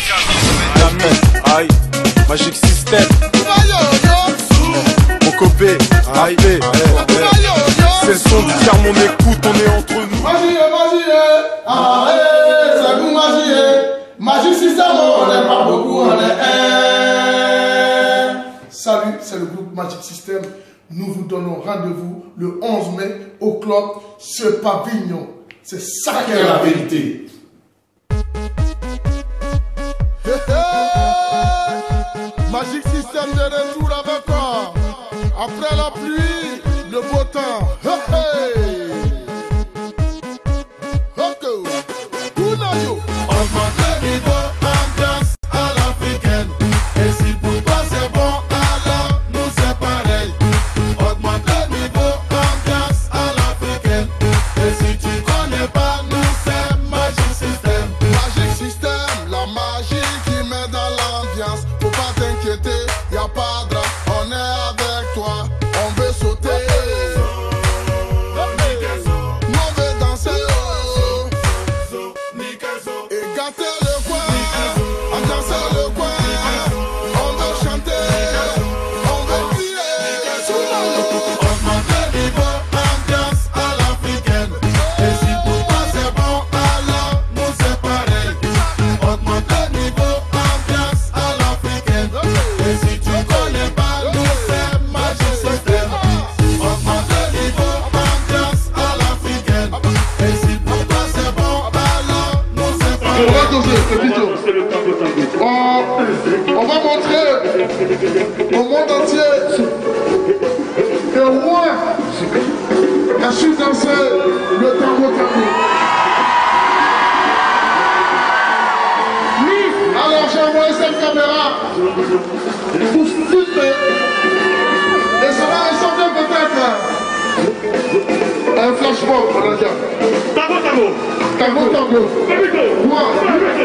Aïe, Magic System. Mokobé, aïe, c'est le son du tiers, mon écoute, on est entre nous. Magie, c'est vous magie. Magic System, on n'est pas beaucoup, on est un. Salut, c'est le groupe Magic System. Nous vous donnons rendez-vous le 11 mai au club Ce Pavillon. C'est ça qui est la vérité. Magic System de retour avec quoi? Après la pluie, le beau temps. Augmente le niveau, ambiance à l'africaine. Et si pour toi c'est bon, alors nous c'est pareil. Augmente le niveau, ambiance à l'africaine. Et si tu connais pas, nous c'est Magic System. Magic System, la magie qui met dans l'ambiance. Faut pas t'inquiéter, y'a pas de drame. On est avec toi, on veut sauter. Nous on veut danser. Et gâter le coin, ambiancer le coin. On veut chanter, on veut crier. Augmente le niveau, ambiance à l'africaine. Et si pour toi c'est bon, alors nous c'est pareil. Augmente le niveau, ambiance à l'africaine. Et si tu connais pas, nous c'est Magic System. Augmente le niveau, ambiance à l'africaine. Et si pour toi c'est bon, alors nous c'est On va pareil. danser, c'est vidéo. On va montrer au monde entier que moi, je suis dansé le tango. Alors j'ai envoyé cette caméra pour filmer. Et ça va ressembler peut-être un flashmob, on va dire. Tango. Moi.